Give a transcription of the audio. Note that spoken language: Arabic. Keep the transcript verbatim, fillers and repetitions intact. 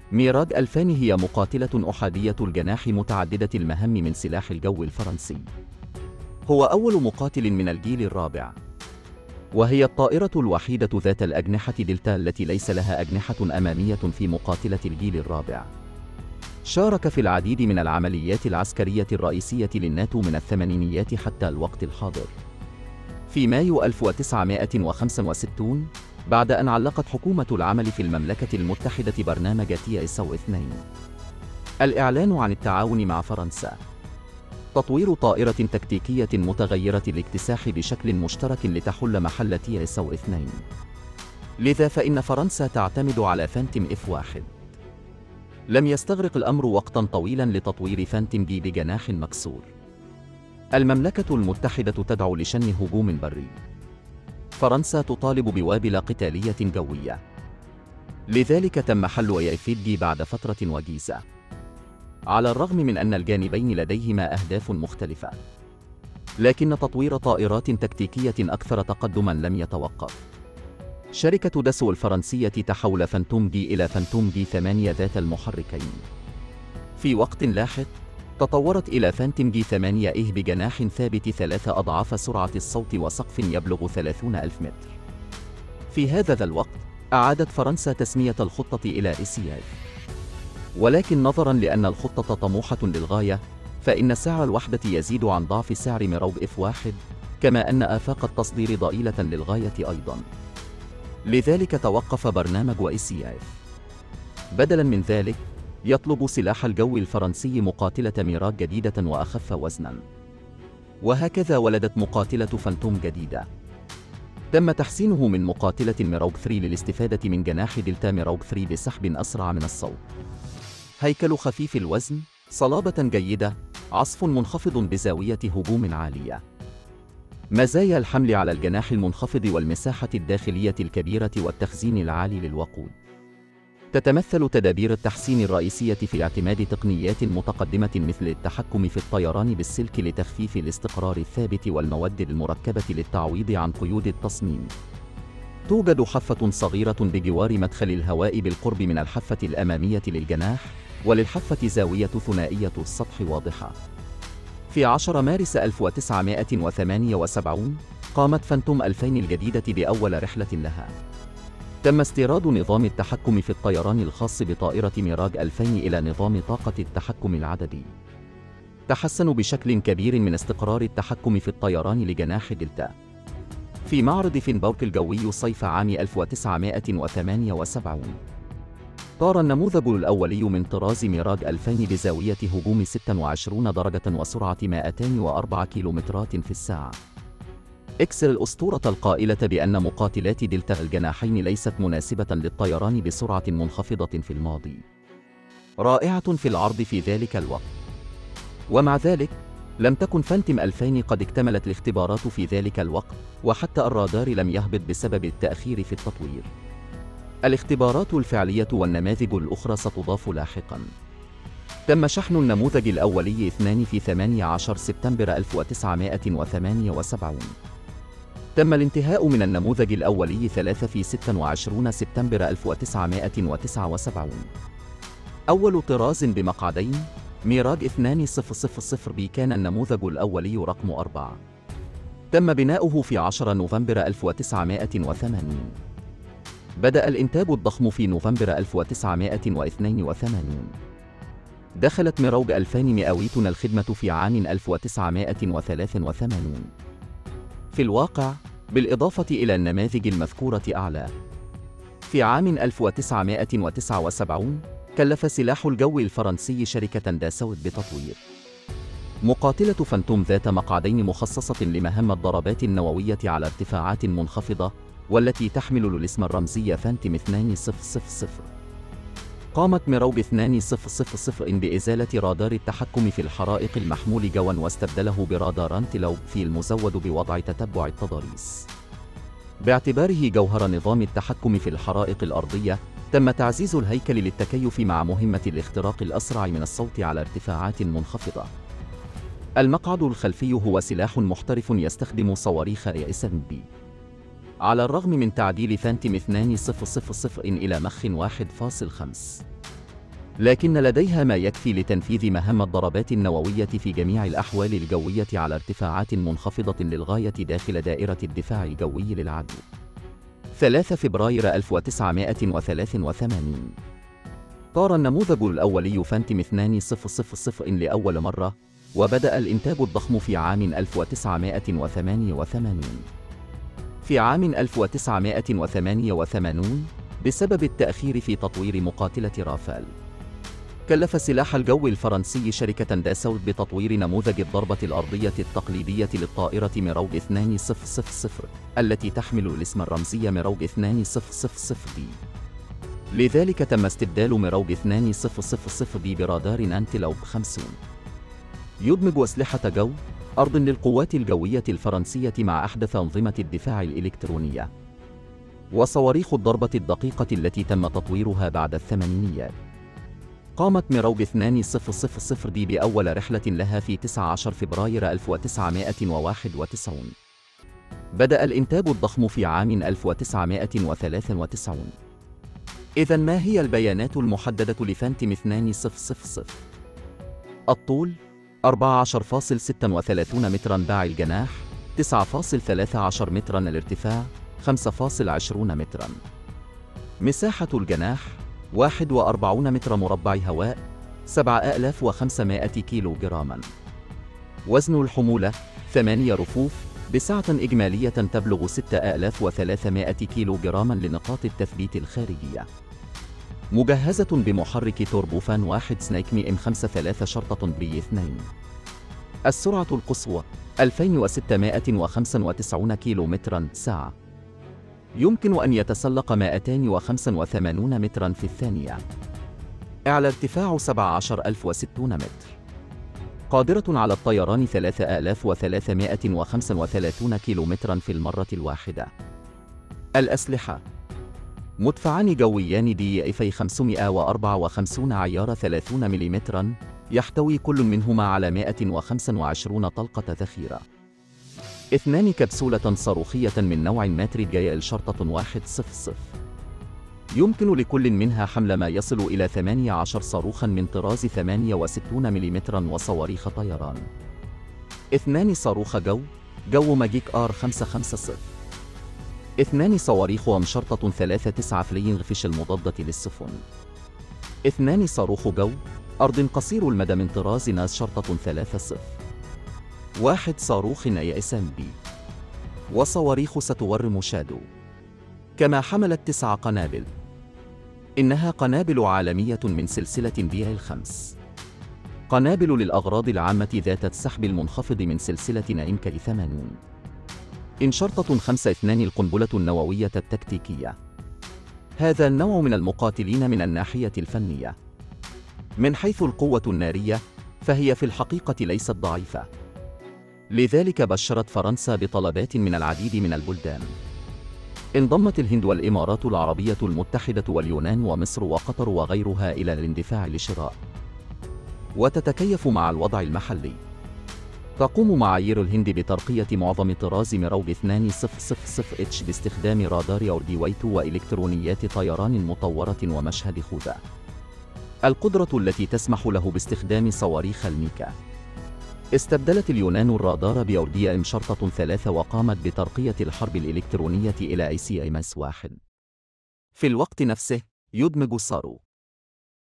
ميراج ألفين هي مقاتلة أحادية الجناح متعددة المهام من سلاح الجو الفرنسي. هو أول مقاتل من الجيل الرابع، وهي الطائرة الوحيدة ذات الأجنحة دلتا التي ليس لها أجنحة أمامية في مقاتلة الجيل الرابع. شارك في العديد من العمليات العسكرية الرئيسية للناتو من الثمانينيات حتى الوقت الحاضر. في مايو ألف وتسعمائة وخمسة وستين، بعد أن علقت حكومة العمل في المملكة المتحدة برنامج تي إس أو اثنين، الإعلان عن التعاون مع فرنسا، تطوير طائرة تكتيكية متغيرة الاكتساح بشكل مشترك لتحل محل تي إس أو اثنين. لذا فإن فرنسا تعتمد على فانتوم إف واحد. لم يستغرق الأمر وقتا طويلا لتطوير فانتوم بي بجناح مكسور. المملكة المتحدة تدعو لشن هجوم بري. فرنسا تطالب بوابل قتالية جوية. لذلك تم حل ايفيدجي بعد فترة وجيزة. على الرغم من أن الجانبين لديهما أهداف مختلفة، لكن تطوير طائرات تكتيكية أكثر تقدما لم يتوقف. شركة داسو الفرنسية تحول فانتوم دي إلى فانتوم دي ثمانية ذات المحركين. في وقت لاحق تطورت إلى فانتوم دي ثمانية إيه بجناح ثابت ثلاث أضعاف سرعة الصوت وسقف يبلغ ثلاثين ألف متر. في هذا الوقت أعادت فرنسا تسمية الخطة إلى إسياف، ولكن نظراً لأن الخطة طموحة للغاية، فإن سعر الوحدة يزيد عن ضعف سعر ميراج إف واحد، كما أن آفاق التصدير ضئيلة للغاية أيضاً. لذلك توقف برنامج إسياف. بدلاً من ذلك يطلب سلاح الجو الفرنسي مقاتلة ميراج جديدة وأخف وزناً، وهكذا ولدت مقاتلة فانتوم جديدة. تم تحسينه من مقاتلة ميراج ثلاثة للاستفادة من جناح دلتا ميراج ثلاثة بسحب أسرع من الصوت. هيكل خفيف الوزن، صلابة جيدة، عصف منخفض بزاوية هجوم عالية. مزايا الحمل على الجناح المنخفض والمساحة الداخلية الكبيرة والتخزين العالي للوقود. تتمثل تدابير التحسين الرئيسية في اعتماد تقنيات متقدمة مثل التحكم في الطيران بالسلك لتخفيف الاستقرار الثابت والمواد المركبة للتعويض عن قيود التصميم. توجد حافة صغيرة بجوار مدخل الهواء بالقرب من الحافة الأمامية للجناح، وللحافة زاوية ثنائية السطح واضحة. في عشرة مارس ألف وتسعمائة وثمانية وسبعين قامت فانتوم ألفين الجديدة بأول رحلة لها. تم استيراد نظام التحكم في الطيران الخاص بطائرة ميراج ألفين إلى نظام طاقة التحكم العددي. تحسن بشكل كبير من استقرار التحكم في الطيران لجناح دلتا. في معرض فينبورغ الجوي صيف عام ألف وتسعمائة وثمانية وسبعين، طار النموذج الأولي من طراز ميراج ألفين بزاوية هجوم ستة وعشرين درجة وسرعة مئتين وأربعة كيلومترات في الساعة. اكسر الأسطورة القائلة بأن مقاتلات دلتا الجناحين ليست مناسبة للطيران بسرعة منخفضة في الماضي. رائعة في العرض في ذلك الوقت. ومع ذلك لم تكن فانتوم ألفين قد اكتملت الاختبارات في ذلك الوقت، وحتى الرادار لم يهبط بسبب التأخير في التطوير. الاختبارات الفعلية والنماذج الأخرى ستضاف لاحقاً. تم شحن النموذج الأولي اثنين في ثمانية عشر سبتمبر ألف وتسعمائة وثمانية وسبعين. تم الانتهاء من النموذج الأولي ثلاثة في ستة وعشرين سبتمبر ألف وتسعمائة وتسعة وسبعين. أول طراز بمقعدين ميراج اثنين صفر بي كان النموذج الأولي رقم أربعة. تم بناؤه في عشرة نوفمبر ألف وتسعمائة وثمانين. بدأ الإنتاج الضخم في نوفمبر ألف وتسعمائة واثنين وثمانين. دخلت ميراج ألفين مئويتنا الخدمة في عام ألف وتسعمائة وثلاثة وثمانين. في الواقع، بالإضافة إلى النماذج المذكورة أعلى، في عام ألف وتسعمائة وتسعة وسبعين كلف سلاح الجو الفرنسي شركة داسو بتطوير مقاتلة فانتوم ذات مقعدين مخصصة لمهام الضربات النووية على ارتفاعات منخفضة، والتي تحمل الاسم الرمزي فانتوم اثنين صفر. قامت ميراج اثنين صفر بإزالة رادار التحكم في الحرائق المحمول جوا واستبدله برادار أنتيلوب في المزود بوضع تتبع التضاريس. باعتباره جوهر نظام التحكم في الحرائق الأرضية، تم تعزيز الهيكل للتكيف مع مهمة الاختراق الأسرع من الصوت على ارتفاعات منخفضة. المقعد الخلفي هو سلاح محترف يستخدم صواريخ إس إم بي. على الرغم من تعديل فانتوم اثنين صفر إلى مخ واحد فاصلة خمسة، لكن لديها ما يكفي لتنفيذ مهام الضربات النووية في جميع الأحوال الجوية على ارتفاعات منخفضة للغاية داخل دائرة الدفاع الجوي للعدو. ثلاثة فبراير ألف وتسعمائة وثلاثة وثمانين. طار النموذج الأولي فانتم اثنين صفر لأول مرة، وبدأ الإنتاج الضخم في عام ألف وتسعمائة وثمانية وثمانين. في عام ألف وتسعمائة وثمانية وثمانين، بسبب التأخير في تطوير مقاتلة رافال، كلف سلاح الجو الفرنسي شركة داساولت بتطوير نموذج الضربة الأرضية التقليدية للطائرة ميروغ اثنين صفر، التي تحمل الاسم الرمزي ميروغ اثنين صفر دي. لذلك تم استبدال ميروغ اثنين صفر دي برادار أنتيلوب خمسين، يدمج أسلحة جو أرض للقوات الجوية الفرنسية مع أحدث أنظمة الدفاع الإلكترونية وصواريخ الضربة الدقيقة التي تم تطويرها بعد الثمانينيات. قامت ميروغ اثنين صفر دي بأول رحلة لها في تسعة عشر فبراير ألف وتسعمائة وواحد وتسعين. بدأ الإنتاج الضخم في عام ألف وتسعمائة وثلاثة وتسعين. إذن ما هي البيانات المحددة لفانتم اثنين صفر؟ الطول أربعة عشر فاصلة ستة وثلاثين متراً، باع الجناح تسعة فاصلة ثلاثة عشر متراً، الارتفاع خمسة فاصلة عشرين متراً. مساحة الجناح واحد وأربعين متر مربع هواء، سبعة آلاف وخمسمائة كيلو جراما. وزن الحمولة ثمانية رفوف بسعة إجمالية تبلغ ستة آلاف وثلاثمائة كيلو جراما لنقاط التثبيت الخارجية. مجهزة بمحرك توربوفان واحد سنيك مي إم خمسة ثلاثة شرطة بي اثنين. السرعة القصوى ألفين وستمائة وخمسة وتسعين كيلو متراً ساعة. يمكن أن يتسلق مائتين وخمسة وثمانين متراً في الثانية. أعلى ارتفاع سبعة عشر ألف وستون متر. قادرة على الطيران ثلاثة آلاف وثلاثمائة وخمسة وثلاثين كيلو متراً في المرة الواحدة. الأسلحة: مدفعان جويان دي إف خمسمائة وأربعة وخمسين عيار ثلاثين ملم، يحتوي كل منهما على مائة وخمسة وعشرين طلقة ذخيرة. اثنان كبسولة صاروخية من نوع ماتريد جايل شرطة واحد صفر. يمكن لكل منها حمل ما يصل إلى ثمانية عشر صاروخاً من طراز ثمانية وستين ملم وصواريخ طيران. اثنان صاروخ جو جو ماجيك آر خمسة خمسة. اثنان صواريخ أم شرطة ثلاثة تسعة فلينغفش المضادة للسفن. اثنان صاروخ جو أرض قصير المدى من طراز ناز شرطة ثلاثة صفر. واحد صاروخ اي اس ام بي وصواريخ ستورم شادو. كما حملت تسع قنابل. إنها قنابل عالمية من سلسلة بي الخمس. قنابل للأغراض العامة ذات السحب المنخفض من سلسلة نايم كي ثمانين. إن شرطة خمسة اثنان القنبلة النووية التكتيكية. هذا النوع من المقاتلين من الناحية الفنية. من حيث القوة النارية فهي في الحقيقة ليست ضعيفة. لذلك بشرت فرنسا بطلبات من العديد من البلدان. انضمت الهند والإمارات العربية المتحدة واليونان ومصر وقطر وغيرها إلى الاندفاع لشراء وتتكيف مع الوضع المحلي. تقوم معايير الهند بترقية معظم طراز ميروغ اثنين صفر اتش باستخدام رادار أورديويتو وإلكترونيات طيران مطورة ومشهد خوذة. القدرة التي تسمح له باستخدام صواريخ الميكا. استبدلت اليونان الرادار بأوردي إم شرطة ثلاثة وقامت بترقية الحرب الإلكترونية إلى أي سي إم إس واحد. في الوقت نفسه يدمج الصاروخ